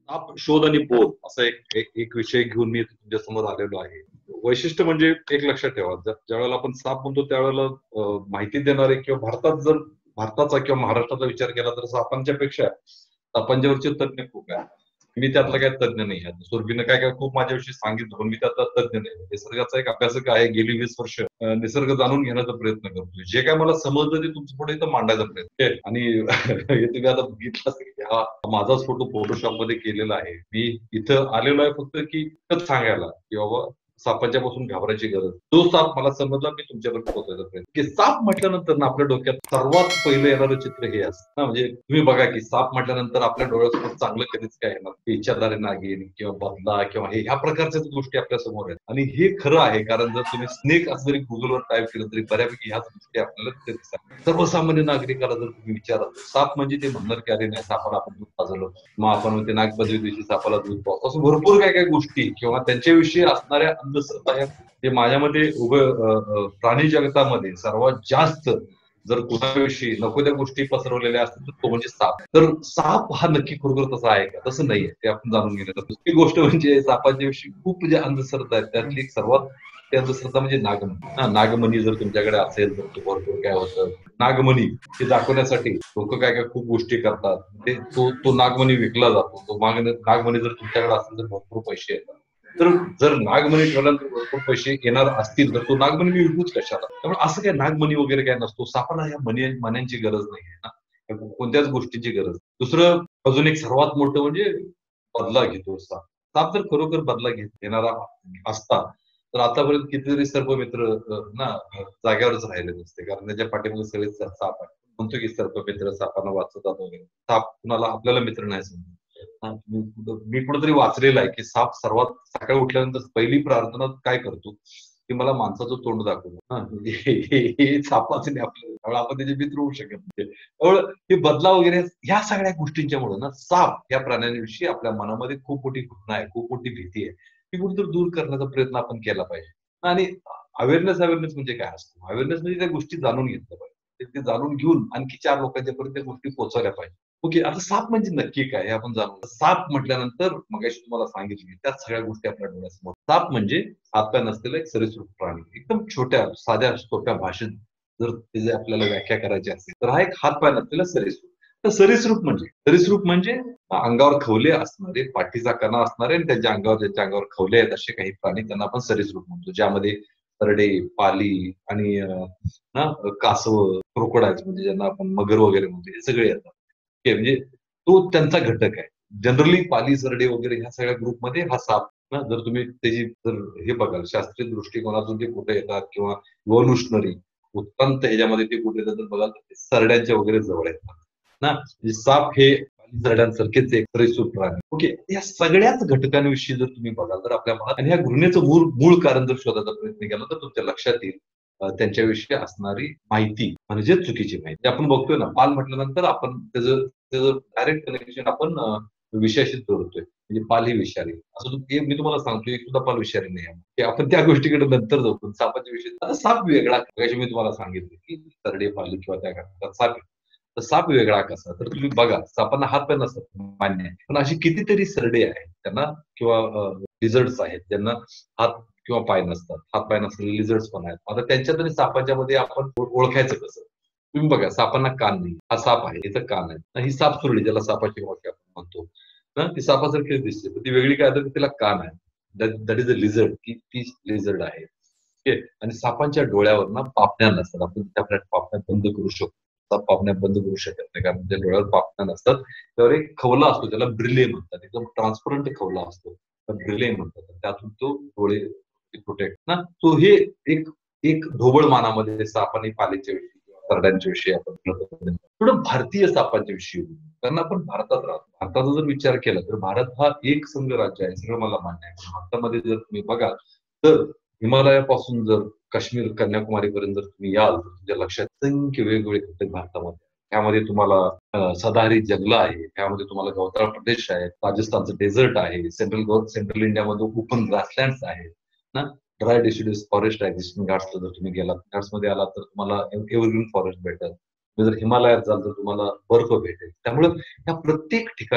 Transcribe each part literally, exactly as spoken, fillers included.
साप शोध आणि बोध असा एक एक एक विषय घेऊन मी तुमच्या समोर आलेलो आहे. वैशिष्ट्य म्हणजे एक लक्षात ठेवा, ज्या वेळेला आपण साप म्हणतो त्यावेळेला अ, माहिती देणारे किंवा भारतात जर भारताचा किंवा महाराष्ट्राचा विचार केला तर सापांच्या पेक्षा सापांच्यावरचे तज्ञ खूप आहेत. मी त्यातला काही तज्ञ नाही आहे. सुरभीनं काय काय खूप माझ्याविषयी सांगितलं पण मी त्यातला तज्ञ नाही. निसर्गाचा एक अभ्यासक आहे. गेली वीस वर्ष अ, निसर्ग जाणून घेण्याचा प्रयत्न करतोय. जे काय मला समजलं ते तुमच्या पुढे इथं मांडायचा प्रयत्न आहे. आणि हे तुम्ही आता बघितलं असेल की हा माझाच फोटो फोटोशॉप मध्ये केलेला आहे. मी इथं आलेलो आहे फक्त की इतकंच सांगायला की बाबा सापाच्या पासून घाबरायची गरज. तो साप मला समजला, मी तुमच्याकडे पोहोचायचा प्रयत्न की साप म्हटल्यानंतर ना आपल्या डोक्यात सर्वात पहिलं येणारं चित्र हे असतं ना. म्हणजे तुम्ही बघा की साप म्हटल्यानंतर आपल्या डोळ्यासमोर चांगलं कधीच काय येणार, इच्छाधारी नागिन किंवा बदला किंवा हे ह्या प्रकारच्याच गोष्टी आपल्या समोर आहेत. आणि हे खरं आहे, कारण जर तुम्ही स्नेक असं जरी गुगलवर टाईप केलं तरी बऱ्यापैकी ह्याच गोष्टी आपल्याला तिथे दिसतात. सर्वसामान्य नागरिकाला जर तुम्ही विचाराल साप म्हणजे ते म्हणणार की अरे नाही, सापाला आपण दूध पाजलं, मग आपण ते नागपंचमी दिवशी सापाला दूध पावतो, असं भरपूर काय काय गोष्टी किंवा त्यांच्याविषयी असणाऱ्या अंधश्रद्धा ह्या ते माझ्यामध्ये उभं अ, अ, प्राणी जगतामध्ये सर्वात जास्त जर कुणाविषयी नको त्या गोष्टी पसरवलेल्या असतील तर तो म्हणजे साप. तर साप हा नक्की खरोखर तसा आहे का? तसं नाहीये, ते आपण जाणून घेण्याचा. दुसरी गोष्ट म्हणजे सापाच्या विषयी खूप जे अंधश्रद्धा आहेत त्यातली एक सर्वात मोठी अंधश्रद्धा म्हणजे नागमणी. हा, नागमणी जर तुमच्याकडे असेल तर तो भरपूर काय होतं, नागमणी हे दाखवण्यासाठी लोक काय काय खूप गोष्टी करतात. ते तो तो नागमणी विकला जातो. तो माग नागमणी जर तुमच्याकडे असेल तर भरपूर पैसे येतात. तर जर नागमणी ठेवल्यानंतर भरपूर पैसे येणार असतील तर तो नागमणी मी विकूच कशाला? त्यामुळे असं काय नागमणी वगैरे काय नसतो. सापाला या मणी मण्यांची गरज नाहीये ना, या कोणत्याच गोष्टीची गरज. दुसरं अजून एक सर्वात मोठं म्हणजे बदला घेतो साप. साप जर खरोखर बदला घेत घेणारा असता तर आतापर्यंत कितीतरी सर्पमित्र अ, ना अ, जाग्यावरच राहिले नसते, कारण त्याच्या पाठीमागे सगळे साप आहे. म्हणतो की सर्पमित्र सापांना वाचवतात वगैरे. साप कुणाला आपल्याला मित्र नाही समजत. हा, मी कुठं- मी कुठेतरी वाचलेलं आहे की साप सर्वात सकाळी उठल्यानंतर पहिली प्रार्थना काय करतो की मला माणसाचं तोंड दाखवतो. हा, म्हणजे हे हे सापाचं नाही आपल्याला, त्यामुळे आपण त्याचे मित्र होऊ शकत नाही. त्यामुळे हे बदला वगैरे ह्या सगळ्या गोष्टींच्यामुळे ना साप या प्राण्यांविषयी आपल्या मनामध्ये खूप मोठी घृणा आहे, खूप मोठी भीती आहे. ती कुठेतरी दूर करण्याचा प्रयत्न आपण केला पाहिजे. आणि अवेअरनेस अवेअरनेस म्हणजे काय असतो? अवेअरनेस म्हणजे त्या गोष्टी जाणून घेतल्या पाहिजे. ते ते जाणून घेऊन आणखी चार लोकांच्या पर्यंत त्या गोष्टी पोहोचवल्या पाहिजे. ओके, आता साप म्हणजे नक्की काय हे आपण जाणू. साप म्हटल्यानंतर मगाशी तुम्हाला सांगितलं त्याच सगळ्या गोष्टी आपल्या डोळ्यासमोर. साप म्हणजे हातपाय नसलेला एक सरीसृप प्राणी. एकदम छोट्या, साध्या, सोप्या भाषेत जर त्याची आपल्याला व्याख्या करायची असेल तर हा एक हातपाय नसलेला सरीसृप. तर सरीसृप म्हणजे सरीसृप म्हणजे अंगावर खवले असणारे, पाठीचा कणा असणारे आणि त्यांच्या अंगावर ज्यांच्या अंगावर खवले आहेत असे काही प्राणी, त्यांना आपण सरीसृप म्हणतो. ज्यामध्ये सरडे, पाली आणि अ, ना कासव, क्रोकोडाइल्स म्हणजे ज्यांना आपण मगर वगैरे म्हणतो, हे सगळे येतात. ओके, म्हणजे तो त्यांचा घटक आहे. जनरली पाली, सरडे वगैरे ह्या सगळ्या ग्रुपमध्ये हा साप ना, जर तुम्ही त्याची जर हे बघाल शास्त्रीय दृष्टिकोनातून ते कुठे येतात किंवा इव्होल्युशनरी उत्क्रांत ह्याच्यामध्ये ते कुठे येतात तर बघाल तर ते सरड्यांच्या वगैरे जवळ येतात ना. म्हणजे साप हे सरड्यांसारखेच एक सरीसृप प्राणी. ओके, या सगळ्याच घटकांविषयी जर तुम्ही बघाल तर आपल्या मनात आणि ह्या घृणेचं मूळ मूळ कारण जर शोधायचा प्रयत्न केला तर तुमच्या लक्षात येईल अ, त्यांच्याविषयी असणारी माहिती म्हणजे चुकीची माहिती. आपण बघतोय ना, पाल म्हटल्यानंतर आपण त्याचं त्याचं डायरेक्ट कनेक्शन आपण अ, विषयाशी जोडतोय. म्हणजे पाल ही विषारी. असं तू हे मी तुम्हाला सांगतो, एक सुद्धा पाल विषारी नाही आहे. की आपण त्या गोष्टीकडे नंतर जाऊ. पण सापाच्या विषयी आता साप वेगळा, मगाशी मी तुम्हाला सांगितलं की सरडे, पाली किंवा त्या घटकात साप आहे. तर साप वेगळा कसा? तर तुम्ही बघा, सापांना हात पाय नसतात, मान्य आहे. पण अशी कितीतरी सरडे आहेत त्यांना किंवा लिझर्ड्स आहेत ज्यांना हात किंवा पाय नसतात. हात पाय नसलेले लिझर्ड्स पण आहेत. आता त्यांच्यात आणि सापाच्या मध्ये आपण ओ- ओळखायचं कसं? तुम्ही बघा, सापांना कान नाही. हा साप आहे, इथं कान आहे. ही साप सुरडी ज्याला सापाची वाटी आपण म्हणतो ना, ती सापासारखीच दिसते. पण ती वेगळी काय तर तिला कान आहे. दॅट इज अ लिझर्ड, की ती लिझर्ड आहे. ओके. आणि सापांच्या डोळ्यावर ना पापण्या नसतात. आपण त्या आपल्या पापण्या बंद करू शकतो. साप पापण्या बंद करू शकत नाही, कारण त्या डोळ्यावर पापण्या नसतात. त्यावर एक खवला असतो, त्याला ब्रिले म्हणतात. एकदम ट्रान्सपरंट खवला असतो. ब्रिले म्हणतात. त्यातून तो डोळे प्रोटेक्ट ना. तो हे एक एक ढोबळ मानामध्ये साप आणि पालीच्या विषयी किंवा करड्यांच्या विषयी आपण बोलतो. थोडं भारतीय सापांच्या विषयी बोलू. कारण आपण भारतात राहतो. भारताचा जर विचार केला तर भारत हा एक संघ राज्य आहे, सगळं मला मान्य आहे. भारतामध्ये जर तुम्ही बघाल तर हिमालयापासून जर काश्मीर, कन्याकुमारी पर्यंत जर तुम्ही याल तर तुमच्या लक्षात असंख्य वेगवेगळे घटक भारतामध्ये. त्यामध्ये तुम्हाला अ, सदाहरित जंगलं आहे, त्यामध्ये तुम्हाला गवताळ प्रदेश आहे, राजस्थानचं डेझर्ट आहे, सेंट्रल सेंट्रल इंडियामध्ये ओपन ग्रासलँड्स आहेत ना, ड्राय डिसिड्यूस फॉरेस्ट आहे. वेस्टर्न घाट्सला जर तुम्ही गेलात, घाट्समध्ये आलात तर तुम्हाला एव्हरग्रीन फॉरेस्ट भेटेल. तुम्ही जर हिमालयात जाल तर तुम्हाला बर्फ भेटेल. त्यामुळे या प्रत्येक ठिकाणी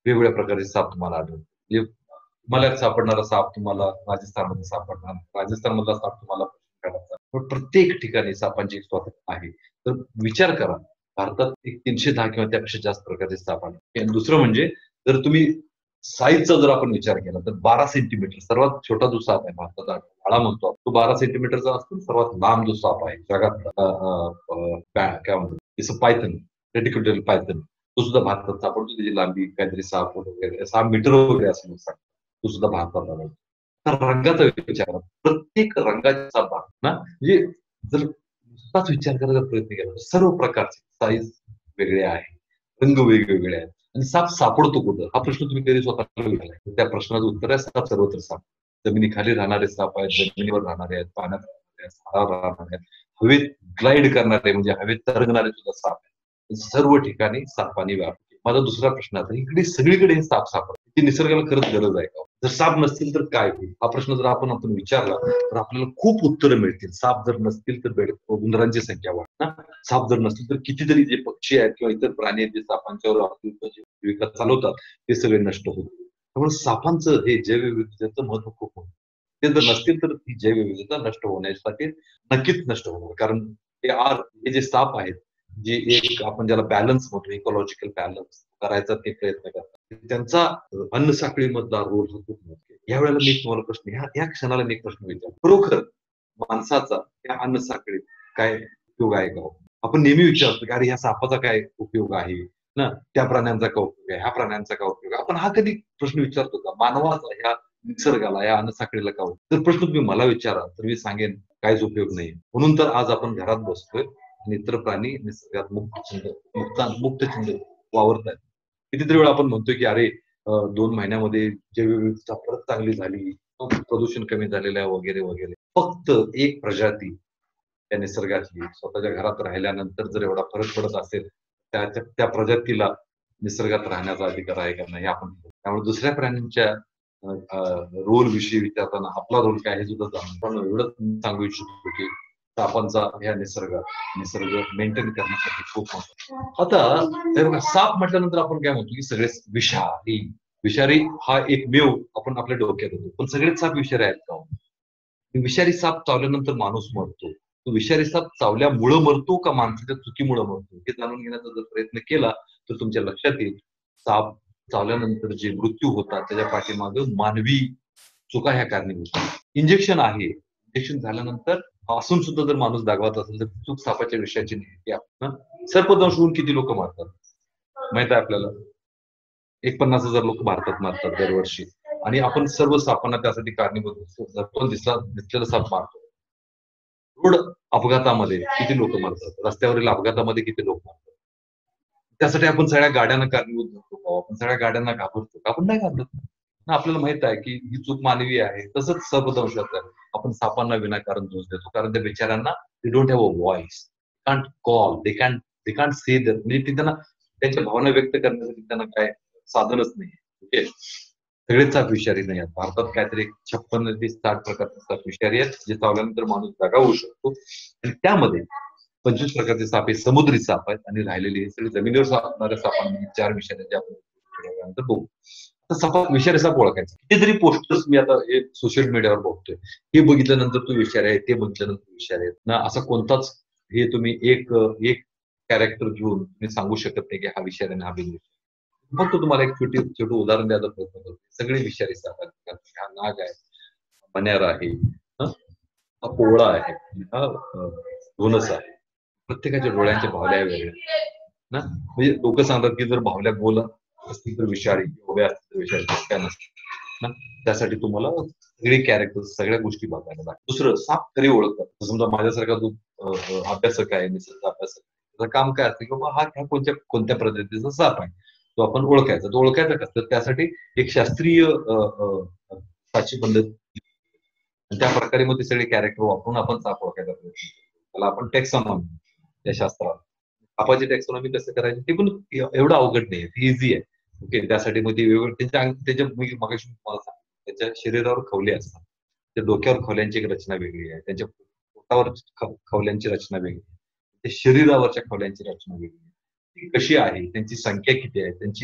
वेगवेगळ्या प्रकारचे साप तुम्हाला आढळतील. म्हणजे हिमालयात सापडणारा साप तुम्हाला राजस्थानमध्ये सापडणार, राजस्थानमधला साप तुम्हाला पश्चिम पण प्रत्येक ठिकाणी सापांची एक स्वतः आहे. तर विचार करा, भारतात एक तीनशे दहा किंवा त्यापेक्षा जास्त प्रकारचे साप आहेत. आणि दुसरं म्हणजे जर तुम्ही साईजचा जर आपण विचार केला तर बारा सेंटीमीटर सर्वात छोटा जो साप आहे भारतात आळा म्हणतो तो बारा सेंटीमीटरचा असतो. सर्वात लांब जो साप आहे जगात अ, अ, अ, काय काय म्हणतो जसं पायथन, रेटिक्युलर पायथन, तो सुद्धा भारतात सापडतो. त्याची लांबी काहीतरी सहा फूट वगैरे सहा मीटर वगैरे असं म्हणतात. तो सुद्धा भारतात आढळतो. तर रंगाचा विचार करा. प्रत्येक रंगाचा साप आहे ना, म्हणजे जर नुसताच विचार करायचा प्रयत्न केला तर सर्व प्रकारचे साईज वेगळे आहे, रंग वेगवेगळे आहेत. आणि साप सापडतो कुठं हा प्रश्न तुम्ही कधी स्वतःला विचारलाय? त्या प्रश्नाचं उत्तर आहे साप सर्वत्र साप. जमिनीखाली राहणारे साप आहेत, जमिनीवर राहणारे आहेत, पाण्यात राहणारे आहेत, झाडावर राहणारे आहेत, हवेत ग्लाईड करणारे म्हणजे हवेत तरंगणारे सुद्धा साप आहेत. सर्व ठिकाणी सापांनी व्यापते. माझा दुसरा प्रश्न आता इकडे सगळीकडे हे साप सापडतात. ती निसर्गाला खरंच गरज आहे का? जर साप नसतील तर काय होईल? हा प्रश्न जर आपण आपण विचारला तर आपल्याला खूप उत्तरं मिळतील. साप जर नसतील तर बेड उंदरांची संख्या वाढणार. साप जर नसतील तर कितीतरी जे पक्षी आहेत किंवा इतर प्राणी आहेत जे सापांच्यावर आपली जीविका चालवतात ते सगळे नष्ट होतील. त्यामुळे सापांचं हे जैवविविधतेचं महत्व खूप होतं. ते जर नसतील तर ही जैवविविधता नष्ट होण्यासाठी नक्कीच नष्ट होणार. कारण हे आर हे जे साप आहेत जे एक आपण ज्याला बॅलन्स म्हणतो इकॉलॉजिकल बॅलन्स करायचा ते प्रयत्न करतात. त्यांचा अन्न साखळीमधला रोल हा खूप मोठा आहे. यावेळेला मी तुम्हाला प्रश्न ह्या या क्षणाला मी एक प्रश्न विचारतो. खरोखर माणसाचा या अन्न साखळीत काय उपयोग आहे का? आपण नेहमी विचारतो की अरे ह्या सापाचा काय उपयोग आहे ना, त्या प्राण्यांचा काय उपयोग आहे, ह्या प्राण्यांचा काय उपयोग आहे. आपण हा कधी प्रश्न विचारतो का? मानवाचा ह्या निसर्गाला या अन्न साखळीला काय उपयोग? तर प्रश्न तुम्ही मला विचारा तर मी सांगेन काहीच उपयोग नाही. म्हणून तर आज आपण घरात बसतोय आणि इतर प्राणी निसर्गात मुक्त छंद मुक्त मुक्त छंद वावरतात. कितीतरी वेळा आपण म्हणतोय की अरे अ, दोन महिन्यामध्ये जैवविविधता परत चांगली झाली, प्रदूषण कमी झालेलं आहे वगैरे वगैरे. फक्त एक प्रजाती त्या निसर्गातली स्वतःच्या घरात राहिल्यानंतर जर एवढा फरक पडत असेल त्या त्या प्रजातीला निसर्गात राहण्याचा अधिकार आहे का नाही हे आपण त्यामुळे दुसऱ्या प्राण्यांच्या रोल विषयी विचारताना आपला रोल काय हे सुद्धा जाणून पण एवढंच सांगू इच्छितो की सापांचा ह्या निसर्ग निसर्ग मेंटेन करण्यासाठी खूप महत्त्वाचं. आता हे बघा साप म्हटल्यानंतर आपण काय म्हणतो की सगळे विषारी विषारी हा एकमेव आपण आपल्या डोक्यात होतो पण सगळेच साप विषारी आहेत का? विषारी साप चावल्यानंतर माणूस मरतो. तो विषारी साप चावल्यामुळं मरतो का माणसाच्या चुकीमुळं मरतो हे जाणून घेण्याचा जर प्रयत्न केला तर तुमच्या लक्षात येईल साप चावल्यानंतर जे मृत्यू होतात त्याच्या पाठीमागे मानवी चुका ह्या कारणीभूत आहेत. इंजेक्शन आहे. इंजेक्शन झाल्यानंतर असून सुद्धा जर माणूस दाखवत असेल तर चूक सापाच्या विषयाची नाही. सर्पदंश होऊन किती लोक मारतात माहित आहे आपल्याला? एक पन्नास हजार लोक भारतात मारतात दरवर्षी आणि आपण सर्व सापांना त्यासाठी कारणीभूत असतो. दिसला दिसलेला साप मारतो. रोड अपघातामध्ये किती लोक मरतात, रस्त्यावरील अपघातामध्ये किती लोक मरतात. त्यासाठी आपण सगळ्या गाड्यांना कारणीभूत धरतो, आपण सगळ्या गाड्यांना घाबरतो, आपण नाही घाबरत ना. आपल्याला माहित आहे की ही चूक मानवी आहे. तसंच सर्पदंशाचं आहे. आपण सापांना विनाकारण दोष देतो कारण त्या बिचाऱ्यांना they don't have a voice, can't call, they can't they can't say that म्हणजे ते त्यांना त्यांच्या भावना व्यक्त करण्यासाठी त्यांना काय साधनच नाही. ओके, सगळेच साप विषारी नाही आहेत. भारतात काहीतरी छप्पन्न ते साठ प्रकारचे साप विषारी आहेत जे चावल्यानंतर माणूस जागा होऊ शकतो आणि त्यामध्ये पंचवीस प्रकारचे साप हे समुद्री साप आहेत आणि राहिलेले हे सगळे जमिनीवर सापडणाऱ्या सापांमध्ये चार विषारी जे आपण थोड्या बघू. आता सापात विषारी साप ओळखायचा. कितीतरी पोस्टर्स मी आता हे सोशल मीडियावर बघतोय. हे बघितल्यानंतर तो विषारी आहे, ते बघितल्यानंतर विषारी आहेत ना, असा कोणताच हे तुम्ही एक एक कॅरेक्टर घेऊन तुम्ही सांगू शकत नाही की हा विषारी आणि हा बिनविषारी. फक्त तुम्हाला एक छोटी छोटं उदाहरण द्यायचा प्रयत्न करतो. सगळे विषारी साप आहेत. हा नाग आहे, मण्यार आहे, हं? हा कोवळा आहे, हा अ, धोनस आहे. प्रत्येकाच्या डोळ्यांच्या भावल्या वेगळ्या ना. म्हणजे लोक सांगतात की जर भावल्या गोल असतील तर विषारी, उभ्या असतील तर विषारी, काय नसतं ना. त्यासाठी तुम्हाला सगळे कॅरेक्टर सगळ्या गोष्टी बघायला लागतात. दुसरं साप खरी ओळखतात. समजा माझ्यासारखा जो अ, अ, अभ्यासक आहे, निसर्ग अभ्यासक, त्याचं काम काय असतं की बाबा हा ह्या कोणत्या कोणत्या प्रजातीचा साप आहे तो आपण ओळखायचा. तो ओळखायचा कसं तर त्यासाठी एक शास्त्रीय अ, अ, साची पद्धत आणि त्या प्रकारे मग ते सगळे कॅरेक्टर वापरून आपण साप ओळखायचा प्रयत्न करतो. त्याला आपण टॅक्सॉनॉमी त्या शास्त्रात सापाची टॅक्सॉनॉमी कसं करायची ते पण एवढं अवघड नाही, इझी आहे. ओके, त्यासाठी मग ते वेगवेगळे त्यांच्या अंग- त्याच्या मी मगाशी तुम्हाला सांगितलं त्याच्या शरीरावर खवले असतात. त्या डोक्यावर खवल्यांची एक रचना वेगळी आहे, त्यांच्या पोटावर ख- खवल्यांची रचना वेगळी आहे, त्या शरीरावरच्या खवल्यांची रचना वेगळी आहे. ती कशी आहे, त्यांची संख्या किती आहे, त्यांची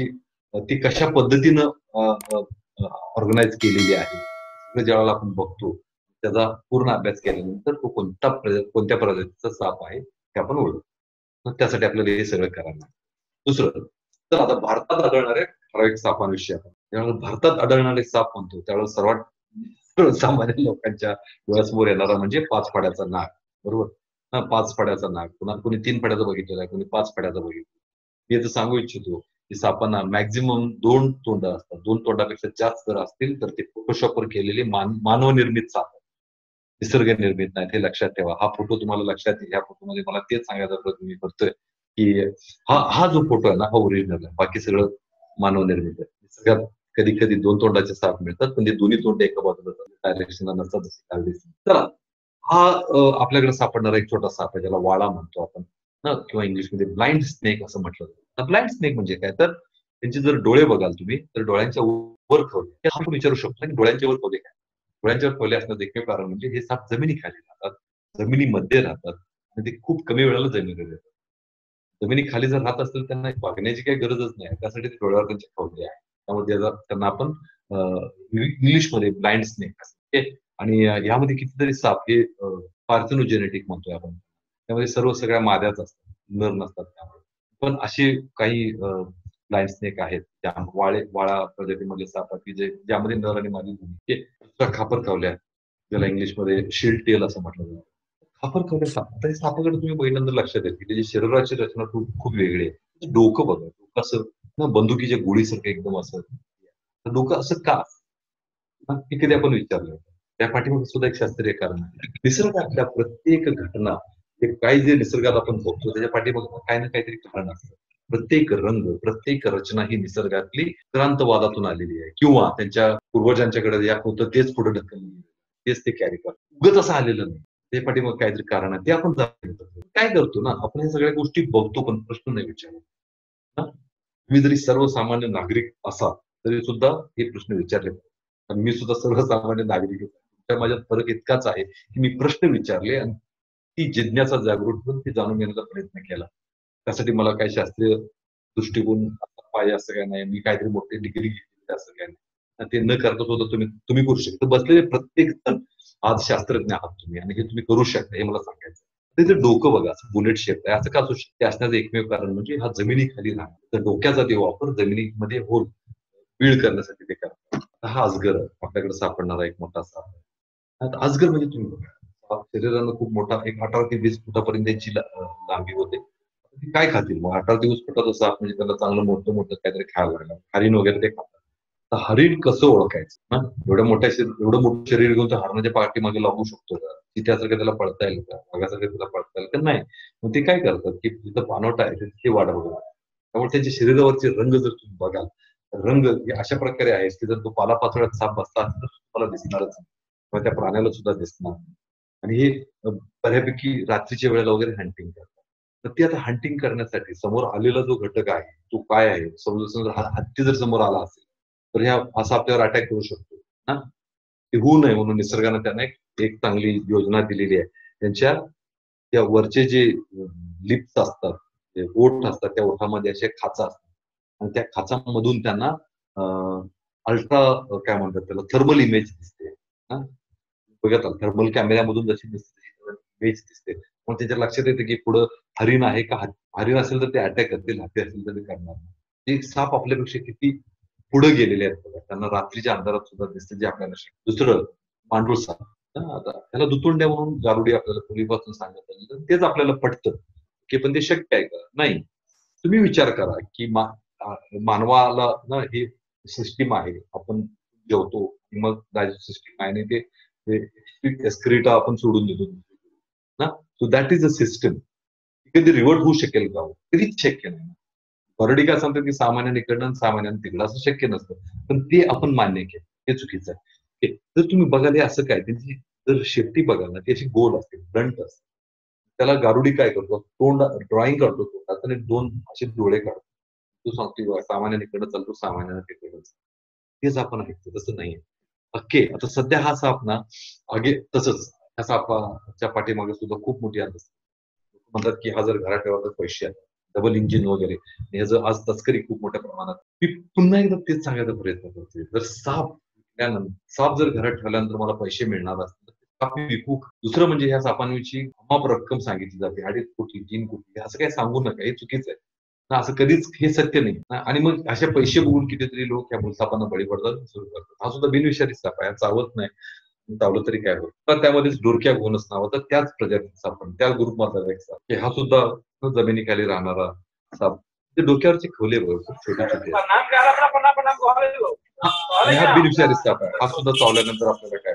ती कशा पद्धतीनं ऑर्गनाईज केलेली आहे ज्यावेळेला आपण बघतो त्याचा पूर्ण अभ्यास केल्यानंतर तो कोणता कोणत्या प्रजातीचा साप आहे ते आपण ओळखतो. त्यासाठी आपल्याला हे सगळं करायला लागतं. दुसरं तर आता भारतात आढळणाऱ्या ठराविक सापांविषयी आपण ज्यावेळेला भारतात आढळणारे साप म्हणतो त्यावेळेला सर्वात सामान्य लोकांच्या डोळ्यासमोर येणारा म्हणजे पाच फड्याचा नाग. बरोबर हा पाच फड्याचा नाग. पुन्हा कोणी तीन फड्याचा बघितलेला आहे, कोणी पाच फड्याचा बघितलं. मी याचं सांगू इच्छितो की सापांना मॅक्झिमम दोन तोंड असतात. दोन तोंडापेक्षा जास्त जर असतील तर ते फोटोशॉपवर केलेले मान मानवनिर्मित साप निसर्ग निर्मित नाही हे लक्षात ठेवा. हा फोटो तुम्हाला लक्षात येईल. ह्या फोटोमध्ये मला तेच सांगायचा प्रयत्न मी करतोय की हा हा जो फोटो आहे ना हा ओरिजिनल आहे. बाकी सगळं मानवनिर्मित आहे. निसर्गात कधी कधी दोन तोंडाचे साप मिळतात पण ते दोन्ही तोंड एका बाजूला डायरेक्शनला नसतात जसे कागदी. चला हा आपल्याकडे सापडणारा एक छोटा साप आहे ज्याला वाळा म्हणतो आपण ना किंवा इंग्लिशमध्ये ब्लाइंड स्नेक असं म्हटलं जातं. ब्लाइंड स्नेक म्हणजे काय तर त्यांचे जर डोळे बघाल तुम्ही तर डोळ्यांच्या वर खवले आपण विचारू शकतो की डोळ्यांच्या वर खवले काय. डोळ्यांच्या वर खवले असण्याचं एकमेव कारण म्हणजे हे साप जमिनीखाली राहतात, जमिनीमध्ये राहतात आणि ते खूप कमी वेळेला जमिनीवर येतात. जमिनीखाली जर राहत असेल त्यांना बघण्याची काही गरजच नाही त्यासाठी ते डोळ्यावर त्यांचे खवले आहे. त्यामुळे त्यांना आपण इंग्लिशमध्ये ब्लाइंड स्नेक असते. आणि यामध्ये कितीतरी साप हे पार्थेनोजेनेटिक म्हणतोय आपण. त्यामध्ये सर्व सगळ्या माद्याच असतात, नर नसतात त्यामुळे. पण असे काही ब्लाइंड स्नेक आहेत त्या वाळे वाळा प्रजातीमधले साप की जे ज्यामध्ये नर आणि मादी खापर खवल्या ज्याला इंग्लिशमध्ये शील्ड टेल असं म्हटलं जातं. खापर खवल्या साप आता हे सापाकडे तुम्ही पहिल्यांदा लक्षात येईल की त्याची शरीराची रचना खूप खूप वेगळी आहे. डोकं बघा डोकं असं बंदुकीच्या गोळीसारखं एकदम असं डोकं असं का हे कधी आपण विचारलं त्या पाठीमागे सुद्धा एक शास्त्रीय कारण आहे. निसर्गातल्या प्रत्येक घटना हे काही जे निसर्गात आपण बघतो त्याच्या पाठीमागे काही ना काहीतरी कारण असतं. प्रत्येक रंग प्रत्येक रचना ही निसर्गातली क्रांतवादातून आलेली आहे किंवा त्यांच्या पूर्वजांच्याकडे या होतं तेच पुढे ढकललं तेच ते कॅरी करतात. उगच असं आलेलं नाही. ते पाठीमागे काहीतरी कारण आहे ते आपण काय करतो ना आपण या सगळ्या गोष्टी बघतो पण प्रश्न नाही विचारत. तुम्ही जरी सर्वसामान्य नागरिक असाल तरी सुद्धा हे प्रश्न विचारले मी सुद्धा सर्वसामान्य नागरिक आहे. माझ्यात फरक इतकाच आहे की मी प्रश्न विचारले आणि ती जिज्ञासा जागृत करून ती जाणून घेण्याचा प्रयत्न केला. त्यासाठी मला काही शास्त्रीय दृष्टिकोन पाहिजे असं काही नाही. मी काहीतरी मोठी डिग्री घेतली असं काही नाही. ते न करता सुद्धा तुम्ही तुम्ही करू शकता. बसलेले प्रत्येक जण आज शास्त्रज्ञ आहात तुम्ही आणि हे तुम्ही करू शकता हे मला सांगायचं. ते जे डोकं बघा बुलेट शेप आहे असं का असू शकते असण्याचं एकमेव कारण म्हणजे हा जमिनीखाली राहणार तर डोक्याचा ते वापर जमिनीमध्ये होल बीळ करण्यासाठी ते करतात. हा अजगर आपल्याकडे सापडणारा एक मोठा साप आहे. अजगर म्हणजे तुम्ही बघा शरीरानं खूप मोठा एक अठरा ते वीस फुटापर्यंत त्यांची लांबी होते. काय खातील मग अठरा ते वीस फुटाचा साप म्हणजे त्याला चांगलं मोठं मोठं काहीतरी खायला लागलं हरिण वगैरे ते खातात. तर हरिण कसं ओळखायचं ना एवढ्या मोठ्या शरीर एवढं मोठं शरीर घेऊन तर हरणाच्या पाठीमागे लागू शकतो का तिच्यासारखं त्याला पळता येईल का वाघासारखं त्याला पळता येईल का नाही. मग ते काय करतात की जिथं पानवट आहे तिथे वाट बघतात. त्यामुळे त्यांच्या शरीरावरचे रंग जर तुम्ही बघाल रंग हे अशा प्रकारे आहेत की जर तो पालापाचोळ्यात साप बसला तर तुम्हाला दिसणारच किंवा त्या प्राण्याला सुद्धा दिसणार. आणि हे बऱ्यापैकी रात्रीच्या वेळेला वगैरे हंटिंग करतात. तर ते आता हंटिंग करण्यासाठी समोर आलेला जो घटक आहे तो काय आहे समजा हत्ती जर समोर आला असेल तर ह्या असा आपल्यावर अटॅक करू शकतो ना ते होऊ नये म्हणून निसर्गाने त्यांना एक एक चांगली योजना दिलेली आहे. त्यांच्या त्या वरचे जे लिप्स असतात ओठ असतात त्या ओठामध्ये असे खाचा असतात आणि त्या खाचामधून त्यांना अल्ट्रा काय म्हणतात त्याला थर्मल इमेज दिसते. बघत थर्मल कॅमेऱ्यामधून जशी दिसते इमेज दिसते मग त्याच्या लक्षात येतं की पुढं हरिण आहे का हरिण असेल तर ते अटॅक करतील हत्ती असेल तर ते करणार ते साप आपल्यापेक्षा किती पुढे गेलेले आहेत बघा त्यांना रात्रीच्या अंधारात सुद्धा दिसते जे आपल्याला दुसरं पांढरूळ साप आता त्याला दुतोंड्या म्हणून गारुडी आपल्याला पूर्वीपासून सांगत आली तर तेच आपल्याला पटतं की पण ते शक्य आहे का नाही. तुम्ही विचार करा की मानवाला ना ही सिस्टीम आहे आपण जेवतो मग डायजेस्ट सिस्टीम आहे आणि ते स्क्रिटा आपण सोडून देतो ना so that is a system कधी रिव्हर्ट होऊ शकेल का कधीच शक्य नाही. बरडी काय सांगतात की सामान्याने इकडनं सामान्याने तिकडं असं शक्य नसतं पण ते आपण मान्य केलं हे चुकीचं आहे. जर तुम्ही बघाल हे असं काय त्यांची जर शेपटी बघाल ना ती अशी गोल असते ब्लंट असते त्याला गारुडी काय करतो तोंड ड्रॉइंग करतो तोंडात आणि दोन असे डोळे काढतो तू सांगतो सामान्याने इकडं चालतो सामान्याने तिकडं तेच आपण ऐकतो तसं नाहीये. ओके आता सध्या हा साप ना आगे तसंच ह्या सापाच्या पाठीमागे सुद्धा खूप मोठी अंध म्हणतात की हा जर घरात ठेवला तर पैसे आहेत डबल इंजिन वगैरे ह्याचं आज तस्करी खूप मोठ्या प्रमाणात. मी पुन्हा एकदा तेच सांगायचा प्रयत्न करतोय, जर साप विकल्यानंतर साप जर घरात ठेवल्यानंतर मला पैसे मिळणार असतील तर साप मी विकू का? दुसरं म्हणजे ह्या सापांविषयी अमाप रक्कम सांगितली जाते, अडीच कोटी तीन कोटी असं काही सांगू नका, हे चुकीचं आहे ना, असं कधीच हे सत्य नाही ना. आणि मग असे पैसे बघून कितीतरी लोक या भूलथापांना बळी पडतात सुरू करतात. हा सुद्धा बिनविषारी साप आहे, हा चावत नाही, चावलं तरी काय होत. तर त्यामध्येच डोरक्या घोणस नावाचा त्याच प्रजातीचा साप, त्याच ग्रुपमधला एक साप, की हा सुद्धा जमिनीखाली राहणारा साप. ते डोक्यावरचे खवले बघ खूप छोटे छोटे असतात. हा- आणि हा बिनविषारी साप आहे, हा सुद्धा चावल्यानंतर आपल्याला काय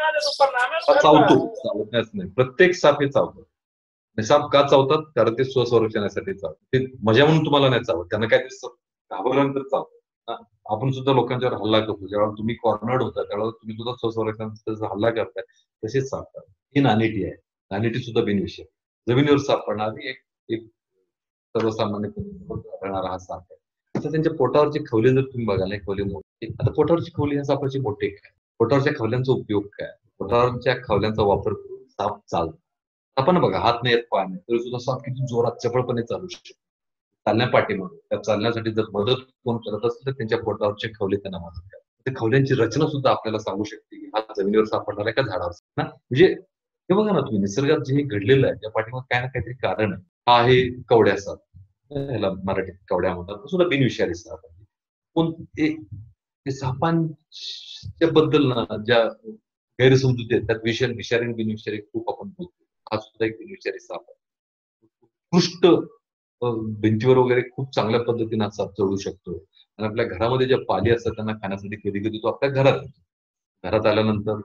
होतं? हा चावतो, चावण्याच नाही, प्रत्येक साप हे चावतो. आणि साप का चावतात? कारण ते स्वसंरक्षणासाठी चावतात. ते मजा म्हणून तुम्हाला नाही चावत, त्यांना काय ते घाबरल्यानंतर चावतात. हा, आपण सुद्धा लोकांच्यावर हल्ला करतो, जेव्हा तुम्ही कॉर्नर्ड होता त्यावेळेला तुम्ही सुद्धा स्वसंरक्षणाचा हल्ला करताय, तसेच साप. ही नानेटी आहे, नानेटी सुद्धा बिनविषारी जमिनीवर सापडणारी एक एक सर्वसामान्यपणे राहणारा हा साप आहे. आता त्यांच्या पोटावरचे खवले जर तुम्ही बघाल, हे खवले मोठे, आता पोटावरचे खवले ह्या सापाचे मोठे काय? पोटावरच्या खवल्यांचा उपयोग काय? पोटावरच्या खवल्यांचा वापर करून साप चालतो. आपण बघा, हात नाही येत, पाय नाही, तरी सुद्धा साप किती जोरात चपळपणे चालू शकतो. चालण्या पाठीमागे त्या चालण्यासाठी जर मदत कोण करत असेल तर त्यांच्या पोटावरचे खवले त्यांना मदत करतात. त्या खवल्यांची रचना सुद्धा आपल्याला सांगू शकते की हा जमिनीवर सापडणार आहे का झाडावर ना. म्हणजे हे बघा ना तुम्ही, निसर्गात जे घडलेलं आहे त्या पाठीमागे काय ना काहीतरी कारण आहे. हा आहे कवड्या साप, ह्याला मराठीत कवड्या म्हणतात, तो सुद्धा बिनविषारी साप आहे. पण ते ते सापांच्या बद्दल ना ज्या गैरसमजुती आहेत, त्यात विषारी विषारी आणि बिनविषारी खूप आपण बोलतो. हा सुद्धा एक बिनविषारी साप आहे. उत्कृष्ट अ, भिंतीवर वगैरे खूप चांगल्या पद्धतीने हा साप चढू शकतो. आणि आपल्या घरामध्ये ज्या पाली असतात त्यांना खाण्यासाठी कधी-कधी तो आपल्या घरात येतो. घरात आल्यानंतर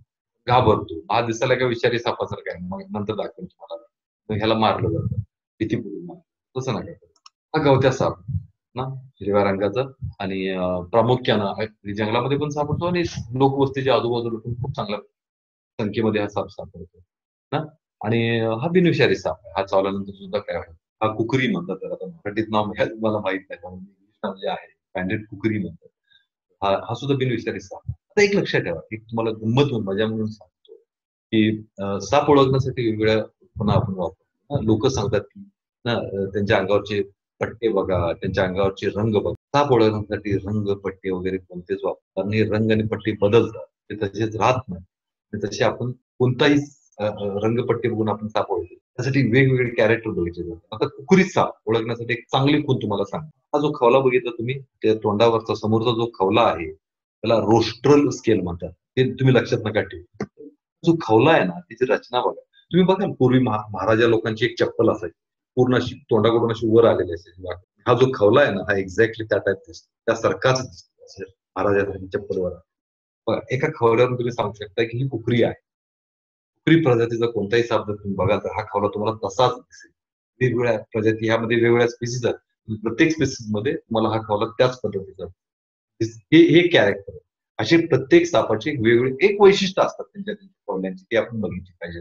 घाबरतो. हा दिसायला काय विषारी सापासारखा आहे. मग नंतर दाखवेन तुम्हाला. मग ह्याला मारलं जातं. भीतीपोटी मारलं. तसं नका करू. हा गवत्या साप ना, हिरव्या रंगाचा आणि अ, प्रामुख्यानं अ, जंगलामध्ये पण सापडतो आणि लोकवस्तीच्या आजूबाजूला पण खूप चांगल्या संख्येमध्ये हा साप सापडतो ना. आणि अ, हा बिनविषारी साप आहे. हा चावल्यानंतर सुद्धा काय होतं? हा कुकरी म्हणतात त्याला. आता मराठीत नाव मला मला माहित नाही. त्यामुळे इंग्लिश नाव जे आहे पॅन्टेड कुकरी म्हणतात. हा हा सुद्धा बिनविषारी साप. आता एक लक्षात ठेवा, एक तुम्हाला गंमत म्हणून मजा म्हणून सांगतो, की अ, साप ओळखण्यासाठी वेगवेगळ्या पुन्हा आपण वापरतो. लोक सांगतात की ना अ, त्यांच्या अंगावरचे पट्टे बघा, त्यांच्या अंगावरचे रंग बघा. साप ओळखण्यासाठी रंग, पट्टे वगैरे कोणतेच वापरतात. कारण हे रंग आणि पट्टे बदलतात. ते तसेच राहत नाही. ते तसे आपण कोणताही अ, अ, रंगपट्टी बघून आपण साप ओळखतो. त्यासाठी वेगवेगळे कॅरेक्टर बघितले जातात. आता कुकुरीत साप ओळखण्यासाठी एक चांगली खूण तुम्हाला सांगतो. हा जो खवला बघितला तुम्ही, त्या तोंडावरचा समोरचा जो खवला आहे, त्याला रोस्ट्रल स्केल म्हणतात. ते तुम्ही लक्षात नका ठेवू. जो खवला आहे ना, त्याची रचना बघा. तुम्ही बघा ना, पूर्वी महा महाराजा लोकांची एक चप्पल असायची. पूर्ण अशी तोंडाकडून अशी वर आलेली असायची. हा जो खवला आहे ना, हा एक्झॅक्टली त्या टाइप दिसतो. त्यासारखाच दिसतो. असे महाराजांच्या चप्पलवर. बघा, एका खवल्यावरून तुम्ही सांगू शकता की ही कुकरी आहे. कुकरी प्रजातीचा कोणताही साप जर तुम्ही बघाल तर हा खवला तुम्हाला तसाच दिसेल. वेगवेगळ्या प्रजाती ह्यामध्ये वेगवेगळ्या स्पीसीज आहेत. प्रत्येक स्पीसीज मध्ये तुम्हाला हा खवला त्याच पद्धतीचा दिस- हे हे कॅरेक्टर आहे. असे प्रत्येक सापाचे एक वेगवेगळे एक वैशिष्ट्य असतात त्यांच्या त्यांच्या खवल्यांची, ते आपण बघितली पाहिजे.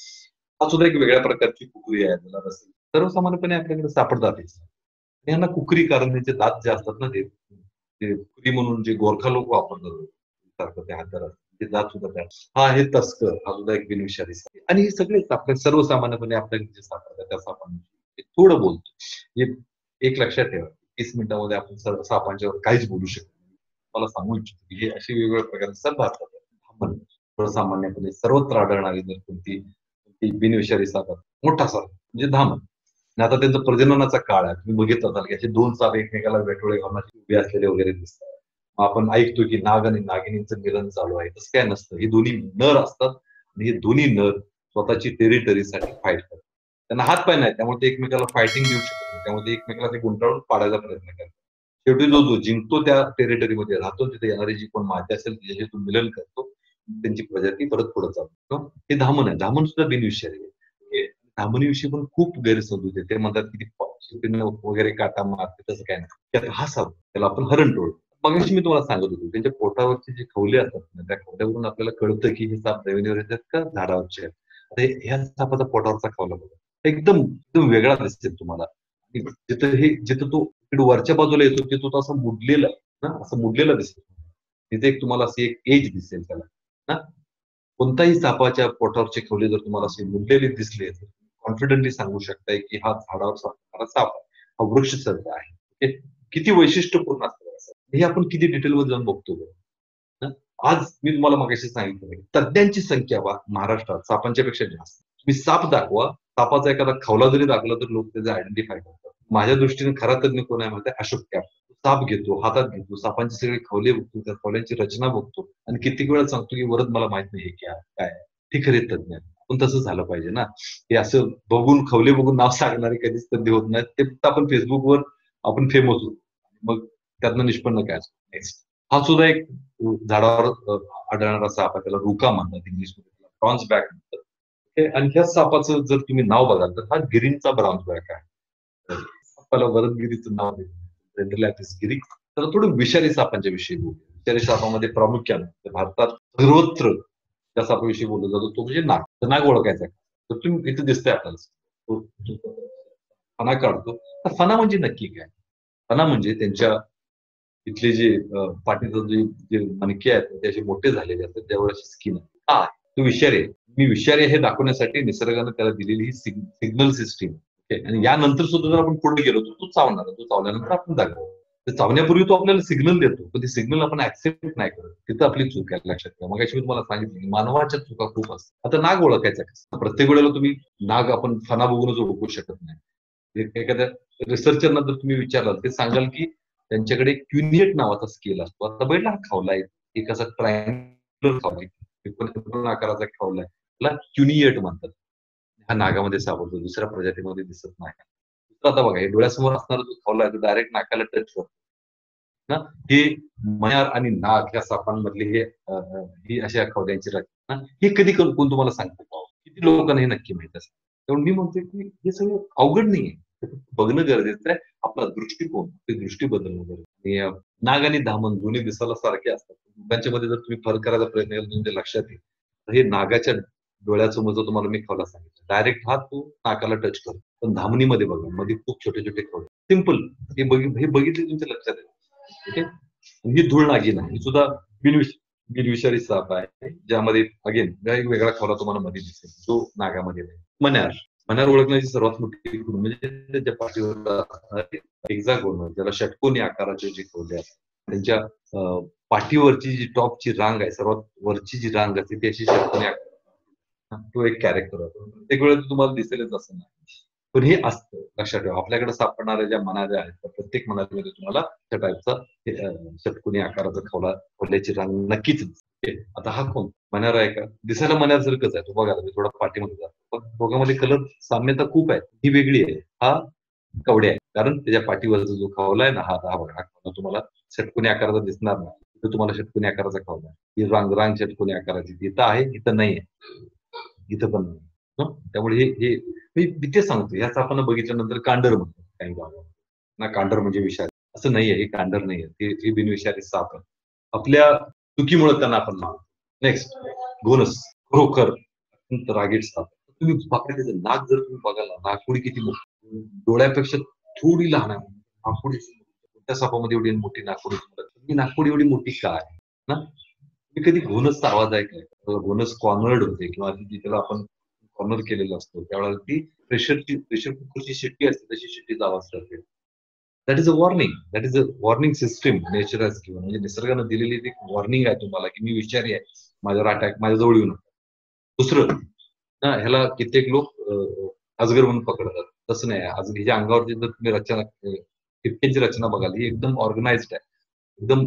हा सुद्धा एक वेगळ्या प्रकारची कुकरी आहे. त्याला रसेल सर्वसामान्यपणे आपल्याकडे सापडतात हे. यांना कुकरी कारण त्यांचे दात जे असतात ना, ते ते कुकरी म्हणून जे गोरखा लोक वापरतात सारखं ते हाताला ते दात सुद्धा त्या. हा आहे तस्कर, हा सुद्धा एक बिनविषारी साप. आणि हे सगळे आपल्या सर्वसामान्यपणे आपल्याला जे सापडतात त्या सापांविषयी थोडं बोलतो. हे एक लक्षात ठेवा, तीस मिनिटांमध्ये आपण सर्व सापांच्यावर काहीच बोलू शकत नाही. मला सांगू इच्छितो की हे असे वेगवेगळ्या प्रकारचे साप भारतात आहेत. आपण सर्वसामान्यपणे सर्वत्र आढळणारी जर कोणती कोणती बिनविषारी साप आहे, मोठा साप म्हणजे धामण. आणि आता त्यांचा प्रजननाचा काळ आहे. तुम्ही बघितलं असाल की असे दोन साप एकमेकाला वेटोळे घालून असे उभे असलेले वगैरे दिसतात. मग आपण ऐकतो की नाग आणि नागिनीचं मिलन चालू आहे. तसं काय नसतं. हे दोन्ही नर असतात आणि हे दोन्ही नर स्वतःची टेरिटरीसाठी फाईट करतात. त्यांना हात पाय नाही, त्यामुळे ते एकमेकाला फायटिंग देऊ शकत नाही. त्यामुळे ते एकमेकाला ते गुंडाळून पाडायचा प्रयत्न करतात. शेवटी जो जो जिंकतो त्या टेरिटरीमध्ये राहतो, तिथे येणारी जी कोण माती असेल त्याच्याशी तो मिलन करतो, त्यांची प्रजाती परत पुढे चालतो. हे धामण आहे. धामण सुद्धा बिनविषारी आहे. हे धामणीविषयी पण खूप गैरसमजूत आहे. ते म्हणतात की ती शेवटी नख वगैरे काटा मारते, तसं काय नाही. त्यात हा साप, त्याला आपण हरण टोळ. मगाशी मी तुम्हाला सांगत होतो, त्यांच्या पोटावरचे जे खवले असतात ना, त्या खवल्यावरून आपल्याला कळतं की हे साप जमिनीवर येतात का झाडावरचे आहेत. आता हे- ह्या सापाचा पोटावरचा खवला बघा, एकदम एकदम वेगळा दिसेल तुम्हाला. जिथं हे जिथं तो इकडे वरच्या बाजूला येतो तिथं तो असं मुडलेला ना, असं मुडलेला दिसेल. तिथे एक तुम्हाला अशी एक एज दिसेल त्याला ना. कोणताही सापाच्या पोटावरचे खवले जर तुम्हाला असे मुडलेले दिसले तर कॉन्फिडेंटली सांगू शकताय की हा झाडावर सापडणारा साप आहे. हा वृक्ष सर्प आहे. ओके, किती वैशिष्ट्यपूर्ण असतं हे आपण किती डिटेलमध्ये जाऊन बघतो. हं? आज मी तुम्हाला मगाशी सांगितलं तज्ञांची संख्या बा महाराष्ट्रात सापांच्या पेक्षा जास्त. तुम्ही साप दाखवा, सापाचा एखादा खवला जरी दाखवला तर लोक त्याचं आयडेंटिफाय करतात. माझ्या दृष्टीने खरा तज्ञ कोण आहे माहिती आहे? अशोक कॅप. साप घेतो, हातात घेतो, सापांचे सगळे खवले बघतो, त्या खवल्यांची रचना बघतो आणि कित्येक वेळा सांगतो की वरद मला माहित नाही हे क्या काय आहे. हे खरे तज्ञ आहेत. पण तसं झालं पाहिजे ना. हे असं बघून खवले बघून नाव सांगणारे कधीच तज्ञ होत नाहीत. ते फक्त आपण फेसबुकवर आपण फेमस होतो. मग त्यातनं निष्पन्न काय असतं. नेक्स्ट हा सुद्धा एक झाडावर अ, आढळणारा साप आहे. त्याला रुका म्हणतात इंग्लिशमध्ये, ब्रॉन्झ बॅक म्हणतात. हे आणि ह्या सापाचं जर तुम्ही नाव बघाल तर हा गिरींचा ब्रॉन्झ बॅक आहे. तर सापाला वरद गिरीचं नाव दिलं गिरी. तर थोडं विषारी सापांच्या विषयी बोलू. विषारी सापामध्ये प्रामुख्याने भारतात सर्वत्र त्या सापाविषयी बोललं जातं तो म्हणजे नाग. तर नाग ओळखायचा आहे. तर तुम्ही इथे दिसतंय आपल्याला. तो- तो फणा काढतो. तर फणा म्हणजे नक्की काय? फणा म्हणजे त्यांच्या इथले जे अ, पाठीचं जे जे मणके आहेत ते असे मोठे झालेले असतात त्यावर अशी स्किन आहे. का? तो विषारी आहे. मी विषारी हे दाखवण्यासाठी निसर्गानं त्याला दिलेली ही सिग्नल सिस्टीम. आणि यानंतर सुद्धा जर आपण पुढे गेलो तर तो चावणार. तो चावल्यानंतर आपण दाखवू. तर चावण्यापूर्वी तो आपल्याला सिग्नल देतो. पण ते सिग्नल आपण ऍक्सेप्ट नाही करत. तिथं आपली चूक आहे लक्षात ठेवा. मगाशी मी तुम्हाला सांगितलं की मानवाच्या चुका खूप असतात. आता नाग ओळखायचा कसं? प्रत्येक वेळेला तुम्ही नाग आपण फणा बघूनच ओळखू शकत नाही. एक- एखाद्या रिसर्चरना जर तुम्ही विचारलं ते सांगाल की त्यांच्याकडे क्युनिएट नावाचा स्केल असतो. आता बैठला हा खावलाय एक असा ट्रायंगुलर खावलाय त्रिकोण आकाराचा खावलाय त्याला क्युनिएट म्हणतात. हा नागामध्ये सापडतो दुसऱ्या प्रजातीमध्ये दिसत नाही. दुसरं आता बघा हे डोळ्यासमोर असणारा जो खावला आहे तो डायरेक्ट नाकाला टच करतो ना. हे मयार आणि नाग ह्या सापांमधली हे अ, अ, ही अशा खवल्यांची रचना हे कधी कोण कोण तुम्हाला सांगतो का? किती लोकांना हे नक्की माहित असतं. त्यामुळे मी म्हणतो की हे सगळं अवघड नाहीये. बघणं गरजेचं आहे. आपला दृष्टिकोन ते दृष्टी बदलणं गरजेचं आहे. आणि, अ, नाग आणि धामण दोन्ही दिसायला सारखे असतात. त्यांच्यामध्ये जर तुम्ही फरक करायचा प्रयत्न केला तुमच्या लक्षात येईल. तर हे नागाच्या डोळ्यासमोर जो तुम्हाला मी खवला सांगितला डायरेक्ट हात तो नाकाला टच करतो. पण धामणीमध्ये बघा मध्ये खूप छोटे छोटे खवले. सिंपल हे बघि हे बघितले तुमच्या लक्षात येईल. ओके. ही धूळ नागिन आहे. ही सुद्धा बिनविष बिनविषारी साप आहे. ज्यामध्ये अगेन एक वेगळा खवला तुम्हाला मध्ये दिसेल. तो नागामध्ये नाही. मण्यार. मण्यार ओळखण्याची सर्वात मोठी खूण म्हणजे त्याच्या पाठीवर हेक्सागोनल ज्याला षटकोनी आकाराचे जे खवले असतात. त्यांच्या अ, पाठीवरची जी टॉपची रांग आहे सर्वात वरची जी रांग असते ती अशी षटकोनी आकाराची. तो एक कॅरेक्टर होतो. प्रत्येक वेळेस तुम्हाला दिसेलच असं नाही. पण हे असतं लक्षात ठेवा. आपल्याकडे सापडणाऱ्या ज्या मनाऱ्या आहेत त्या प्रत्येक मनाऱ्यामध्ये तुम्हाला त्या टाईपचा हे, अ, षटकोनी आकाराचा खवला खवल्याची रांग नक्कीच दिसते. आता हा कोण मण्यार आहे का? दिसायला मण्यासारखंच आहे. तो बघा मी थोडा पाठीमध्ये जातो. पण दोघांमध्ये कलर साम्यता खूप आहे. ही वेगळी आहे. हा कवडे आहे. कारण त्याच्या पाठीवरचा जो खवला आहे ना हा हा बघा हा खवला तुम्हाला षटकोनी आकाराचा दिसणार नाही. इथं तुम्हाला षटकोनी आकाराचा खवला आहे. ही रांग रांग षटकोनी आकाराची इथं आहे इथं नाही आहे. इथं पण नाही. हं? त्यामुळे हे हे मी मी ते सांगतो ह्याच आपण बघितल्यानंतर कांडर म्हणतो काही भागात ना कांडर म्हणजे विषारी असं नाहीये. हे कांडर नाहीये. हे हे बिनविषारी साप आहे. आपल्या चुकीमुळे त्यांना आपण मानतो. नेक्स्ट घोणस खरोखर अत्यंत रागीट साप. तुम्ही बघा त्याचं नाक जर तुम्ही बघाल ना नाकपुडी किती मोठी डोळ्यापेक्षा थोडी लहान आहे. नाकपुडी त्या सापामध्ये एवढी मोठी नाकपुडी ही नाकपुडी एवढी मोठी का आहे ना? तुम्ही कधी घोणसचा आवाज ऐकलाय? घोणस कॉर्नर्ड होते किंवा ती त्याला आपण कॉर्नर केलेला असतो त्यावेळेला ती प्रेशरची प्रेशर कुकरची शिट्टी असते तशी शिट्टीचा आवाज करते. That is a warning. That is a warning system nature has given. म्हणजे निसर्गानं दिलेली एक वॉर्निंग आहे तुम्हाला की मी विषारी आहे. माझ्यावर अटॅक माझ्या जवळ येऊ नका. दुसरं ना ह्याला कित्येक लोक अ, अजगर म्हणून पकडतात. तसं नाही. आज ह्याच्या अंगावरची जर तुम्ही रचना अ, ठिपक्यांची रचना बघाल ही एकदम ऑर्गनाइज्ड आहे. एकदम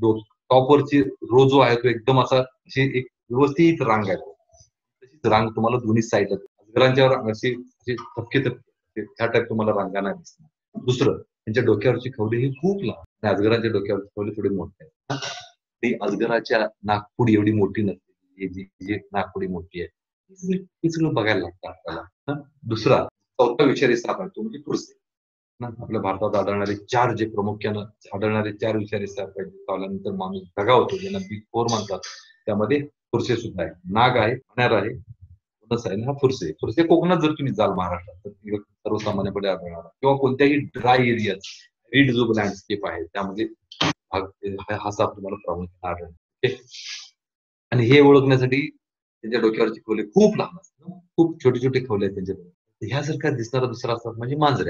टॉपवरची रो जो आहे तो एकदम असा अशी एक व्यवस्थित रांग आहे. तशीच रांग तुम्हाला दोन्ही साईडला अजगरांच्यावर अशी अशी थपके थपके ह्या टाईप तुम्हाला रांगा नाही दिसणार. दुसरं त्यांच्या डोक्यावरची खवले ही खूप लहान आणि अजगरांच्या डोक्यावरची खवले थोडी मोठी आहेत. ती अजगराच्या नागपुडी एवढी मोठी नसते. ही जी जी नागपुडी मोठी आहे. ही सगळी ही सगळं बघायला लागतं आपल्याला. हं. दुसरा चौथा विषारी साप आहे तो म्हणजे तुळशी. ना आपल्या भारतात आढळणारे चार जे प्रामुख्यानं आढळणारे चार विषारी साप आहेत चावल्यानंतर माणूस दगावतो ज्यांना बिग फोर म्हणतात. त्यामध्ये फुरसे सुद्धा आहे. नाग आहे, मण्यार आहे, फणस आहे आणि हा फुरसे. फुरसे कोकणात जर तुम्ही जाल महाराष्ट्रात तर तिकडे सर्वसामान्यपणे आढळणार किंवा कोणत्याही ड्राय एरियात रीड जो लँडस्केप आहे त्यामध्ये हा हा साप तुम्हाला प्रामुख्याने आढळेल. ओके. आणि हे ओळखण्यासाठी त्यांच्या डोक्यावरची खवले खूप लहान असतात. खूप छोटे छोटे खवले आहेत त्यांच्या डोक्यात. ह्यासारखा दिसणारा दुसरा साप म्हणजे मांजऱ्या.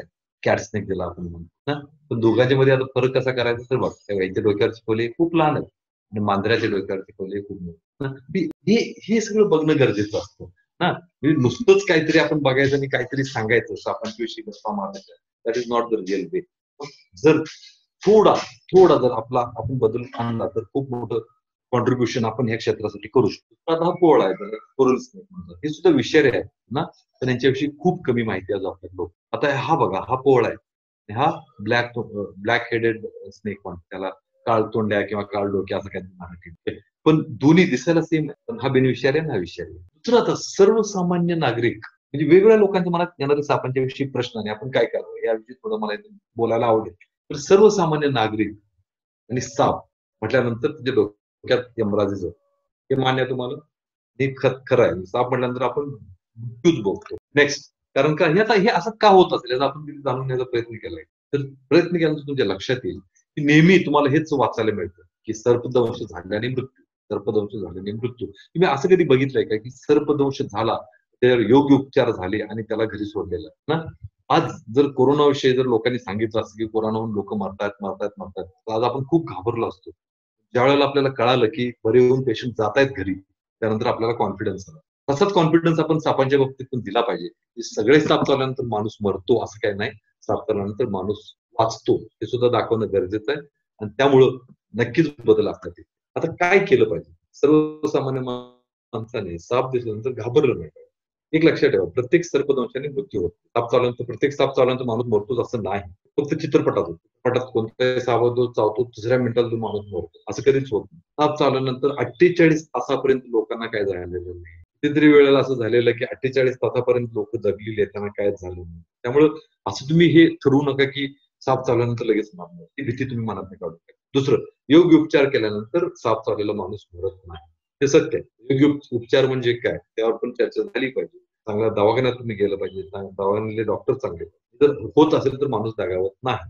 कॅट स्नेक ज्याला आपण म्हणतो ना. पण दोघांच्या मध्ये आता फरक कसा करायचा तर बघ, त्या गाईच्या डोक्यावरची खोली खूप लहान आहे आणि मांजराच्या डोक्यावरची खोली खूप मोठी. हे हे- हे सगळं बघणं गरजेचं असतं ना. म्हणजे नुसतंच काहीतरी आपण बघायचं आणि काहीतरी सांगायचं सापांविषयी गप्पा मारायच्या, that is not the real way. जर थोडा थोडा जर आपला आपण बदल आणला तर खूप मोठं कॉन्ट्रीब्युशन आपण ह्या क्षेत्रासाठी करू शकतो. आता हा पोळ आहे त्याला कोरल स्नेक म्हणतात, हे सुद्धा विषारी आहे ना. तर यांच्याविषयी खूप कमी माहिती आज आपल्याला लोक. आता हा बघा, हा पोळ आहे, हा ब्लॅक ब्लॅक हेडेड स्नेक म्हणतात त्याला, काळ तोंड्या किंवा काळ डोक्या असं काही मराठी. पण दोन्ही दिसायला सेम आहे, पण हा बिनविषारी आहे ना, हा विषारी आहे. दुसरं आता सर्वसामान्य नागरिक म्हणजे वेगवेगळ्या लोकांच्या मनात येणारे सापांच्या विषयी प्रश्न आणि आपण काय करावं याविषयी थोडं मला इथे बोलायला आवडेल. तर सर्वसामान्य नागरिक आणि साप म्हटल्यानंतर तुझ्या डोक्यात यमराजेचं, हे मान्य आहे तुम्हाला? हे ख- खरं आहे. साप म्हटल्यानंतर आपण मृत्यूच बघतो. नेक्स्ट, कारण का हे आता हे असं का होत असेल याचा आपण जाणून घेण्याचा प्रयत्न केलाय. तर प्रयत्न केल्यानंतर तुमच्या लक्षात येईल की नेहमी तुम्हाला हेच वाचायला मिळतं की सर्पदंश झाल्याने मृत्यू, सर्पदंश झाल्याने मृत्यू. तुम्ही असं कधी बघितलंय का की सर्पदंश झाला, त्यावर योग्य उपचार झाले आणि त्याला घरी सोडलेलं ना. आज जर कोरोनाविषयी जर लोकांनी सांगितलं असतं की कोरोनाहून लोक मरतात मरतात मरतात, तर आज आपण खूप घाबरलो असतो. ज्यावेळेला आपल्याला कळालं की बरे होऊन पेशंट जात आहेत घरी, त्यानंतर आपल्याला कॉन्फिडन्स आला. तसाच कॉन्फिडन्स आपण सापांच्या बाबतीत पण दिला पाहिजे. की सगळे साप चावल्यानंतर माणूस मरतो असं काही नाही. साप चावल्यानंतर माणूस वाचतो हे सुद्धा दाखवणं गरजेचं आहे आणि त्यामुळं नक्कीच बदल असतात ते. आता काय केलं पाहिजे? सर्वसामान्य माणसाने साप दिसल्यानंतर घाबरलं नाही पाहिजे. एक लक्षात ठेवा, प्रत्येक सर्पदंशाने मृत्यू होतो. साप चावल्यानंतर प्रत्येक साप चावल्यानंतर माणूस मरतोच असं नाही. फक्त चित्रपटात होतो. चित्रपटात कोणत्याही साप जो चावतो दुसऱ्या मिनिटाला तो माणूस मरतो असं कधीच होत नाही. साप चावल्यानंतर अठ्ठेचाळीस तासापर्यंत लोकांना काय झालेलं नाही. कितीतरी वेळेला असं झालेलं की अठ्ठेचाळीस तासापर्यंत लोक जगलेली आहेत, त्यांना कायच झालं नाही. त्यामुळं असं तुम्ही हे ठरवू नका की साप चावल्यानंतर लगेच मरणार, ही भीती तुम्ही मनात काढू नका. दुसरं, योग्य उपचार केल्यानंतर साप चावलेला माणूस मरत नाही, हे सत्य आहे. योग्य उप- उपचार म्हणजे काय त्यावर पण चर्चा झाली पाहिजे. चांगल्या दवाखान्यात तुम्ही गेलं पाहिजे, चांग- दवाखान्यातले डॉक्टर चांगले पाहिजे. जर होत असेल तर माणूस दगावत नाही.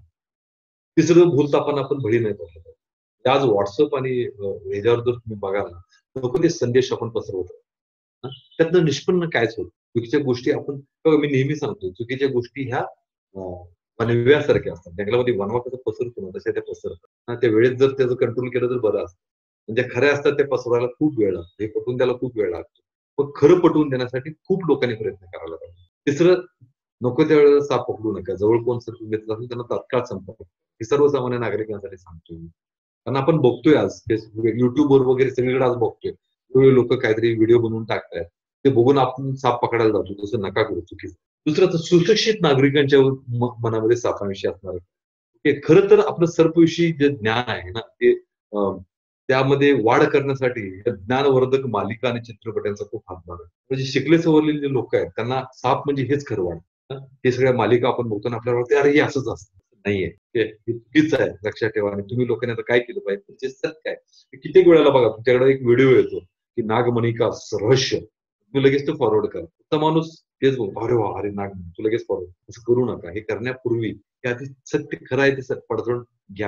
तिसरं, भूलथापांना आपण बळी नाही पडलं पाहिजे. आज व्हॉट्सअप आणि अ, ह्याच्यावर जर तुम्ही बघाल ना, नको ते संदेश आपण पसरवतो. हं? त्यातनं निष्पन्न कायच होत. चुकीच्या गोष्टी आपण, बघा मी नेहमी सांगतो, चुकीच्या गोष्टी ह्या अ, वणव्यासारख्या असतात. जंगलामध्ये वणवा कसं पसरतो ना, तशा त्या पसरतात. हां, त्या वेळेत जर त्याचं कंट्रोल केलं तर बरं असतं. म्हणजे खऱ्या असतात ते पसरवायला खूप वेळ लागतो. हे पटवून द्यायला खूप वेळ लागतो. मग खरं पटवून देण्यासाठी खूप लोकांनी प्रयत्न करायला पाहिजे. तिसरं, नको त्यावेळेला साप पकडू नका. जवळ कोण सर्प मित्र असेल त्यांना तात्काळ संपर्क करा. हे सर्वसामान्य नागरिकांसाठी सांगतोय मी. कारण आपण बघतोय आज फेसबुक, युट्यूबवर वगैरे सगळीकडे आज बघतोय. लोक काहीतरी व्हिडिओ बनवून टाकतायत. ते बघून आपण साप पकडायला जातो. तसं नका करू, चुकीचं. दुसरं, तर सुशिक्षित नागरिकांच्या म- मनामध्ये सापांविषयी असणार आहे. हे खरं तर आपलं सर्पविषयी जे ज्ञान आहे ना, ते अं, त्यामध्ये वाढ करण्यासाठी या ज्ञानवर्धक मालिका आणि चित्रपटांचा खूप हातभार आहे. म्हणजे शिकले सवरलेले जे लोक आहेत त्यांना साप म्हणजे हेच खरं वाटतं. हे सगळ्या मालिका आपण बघतो ना, आपल्याला वाटतं अरे हे असंच असतं. नाहीये, हे हे चुकीचं आहे, लक्षात ठेवा. आणि तुम्ही लोकांनी आता काय केलं पाहिजे, त्याचे सत्य आहे. कित्येक वेळेला बघा तुमच्याकडे एक व्हिडिओ येतो की नागमणी का रहस्य, तुम्ही लगेच तो फॉरवर्ड करा. तर माणूस तेच बोलतो, अरे वा, अरे नाग, तू लगेच फॉरवर्ड. असं करू नका. हे करण्यापूर्वी हे आधी सत्य खरं आहे ते सत्य पडताळून घ्या.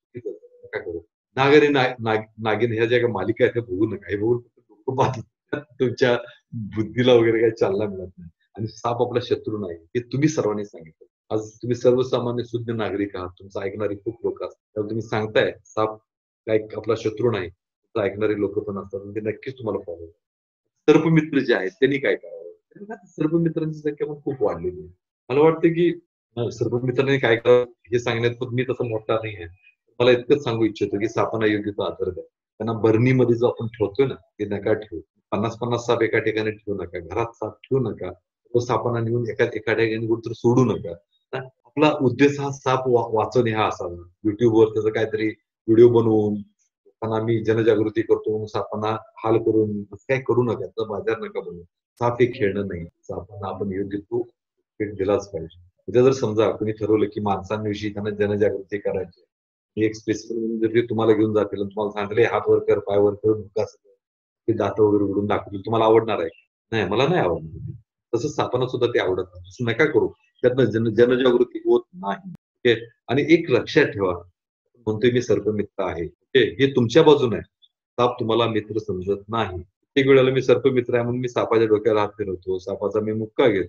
नका करू. नाग आणि नाग नाग- नागिन ह्या ज्या काही मालिका आहेत त्या बघू नका. हे बघून फक्त डोकं बाद होतं. तुमच्या बुद्धीला वगैरे काही चालना मिळत नाही. आणि साप आपला शत्रू नाही, हे तुम्ही सर्वांनी सांगितलं. आज तुम्ही सर्वसामान्य शुद्ध नागरिक आहात, तुमचं ऐकणारी खूप लोक असतात. त्यामुळे तुम्ही सांगताय साप काय आपला शत्रू नाही, तुमचं ऐकणारी लोक पण असतात, म्हणजे नक्कीच तुम्हाला फॉलो. सर्पमित्र जे आहेत त्यांनी काय करावं? त्यांनी आता सर्पमित्रांची संख्या पण खूप वाढलेली आहे. मला वाटतं की अ, सर्पमित्रांनी काय करावं हे सांगण्यात पण मी तसं मोठा नाही आहे. मला इतकंच सांगू इच्छितो की सापांना योग्य तो आदर द्या. त्यांना बरणीमध्ये जो आपण ठेवतोय ना, ते नका ठेवू. पन्नास पन्नास साप एका ठिकाणी ठेवू नका. घरात साप ठेवू नका. तो सापांना नेऊन एका एका ठिकाणी कुठेतरी सोडू नका. हा, आपला उद्देश हा साप वा- वाचवणे हा असावा. युट्यूबवर त्याचं काहीतरी व्हिडिओ बनवून लोकांना आम्ही जनजागृती करतो, सापांना हाल करून असं काही करू नका. त्याचा बाजार नका बनवू. साप हे खेळणं नाही. सापांना आपण योग्य तो भेट दिलाच पाहिजे. उद्या जर समजा कोणी ठरवलं की माणसांविषयी त्यांना जनजागृती करायची, एक स्पेसिफिक म्हणून जर ते तुम्हाला घेऊन जातील आणि तुम्हाला सांगितले हात वर कर, पाय वर कर, धुका असं कर, ते दात वगैरे उघडून दाखवतील, तुम्हाला आवडणार आहे? नाही, मला नाही आवडणार. तसंच सापांना सुद्धा ते आवडत नाही. तसं नका करू. त्यातनं जन जनजागृती होत नाही. ओके. आणि एक लक्षात ठेवा, म्हणतोय मी सर्पमित्र आहे. ओके. हे तुमच्या बाजूने आहे. साप तुम्हाला मित्र समजत नाही. प्रत्येक वेळेला मी सर्पमित्र आहे म्हणून मी सापाच्या डोक्यावर हात फिरवतो, सापाचा मी मुक्का घेतो.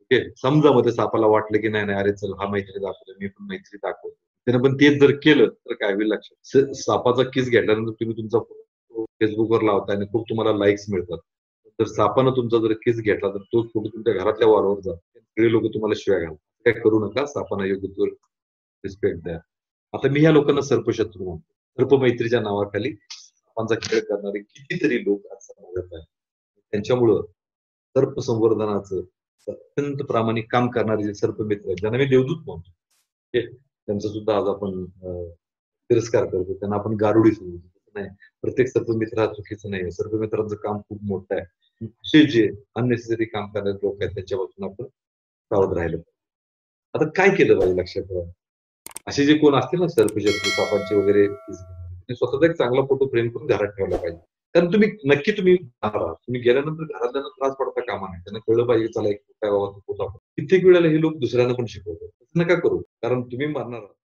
ओके. समजा मध्ये सापाला वाटलं की नाही नाही अरे चल हा मैत्री दाखवतो मी पण मैत्री दाखवतो. त्यानं पण तेच जर केलं तर काय होईल लक्षात. स- सापाचा किस घेतल्यानंतर तुम्ही तुमचा फोटो फेसबुकवर लावताय आणि खूप तुम्हाला लाईक्स मिळतात. तर सापानं तुमचा जर किस घेतला तर तोच फोटो तुमच्या घरातल्या वॉलवर जातो. सगळे लोक तुम्हाला शिव्या घालतात. काय करू नका. सापांना योग्य तो रिस्पेक्ट द्या. आता मी ह्या लोकांना सर्पशत्रू म्हणतो. सर्पमैत्रीच्या नावाखाली सापांचा खेळ करणारे कितीतरी लोक आज समाजात आहेत. त्यांच्यामुळं सर्प संवर्धनाचं अत्यंत प्रामाणिक काम करणारे जे सर्पमित्र आहेत, ज्यांना मी देवदूत म्हणतो. हे त्यांचा सुद्धा आज आपण अ, तिरस्कार करतो. त्यांना आपण गारुडी समजतो. नाही, प्रत्येक सर्पमित्र हा चुकीचा नाही. सर्पमित्रांचं काम खूप मोठं आहे. असे जे अननेसेसरी काम करणारे लोक आहेत त्यांच्यापासून आपण सावध राहिलं. आता काय केलं पाहिजे लक्षात ठेवा. असे जे कोण असतील ना सर्पशत्रू, सापांचे वगैरे केस घेणारे, त्यांनी स्वतःचा एक चांगला फोटो फ्रेम करून घरात ठेवला पाहिजे. कारण तुम्ही नक्की तुम्ही राहणार आहात. तुम्ही गेल्यानंतर घरातल्यांना त्रास पडता कामा नये. त्यांना कळलं पाहिजे चला एक काय बाबा फोटो आपण. कित्येक वेळेला हे लोक दुसऱ्यांना पण शिकवतात. तसं नका करू. कारण तुम्ही मरणार आहात.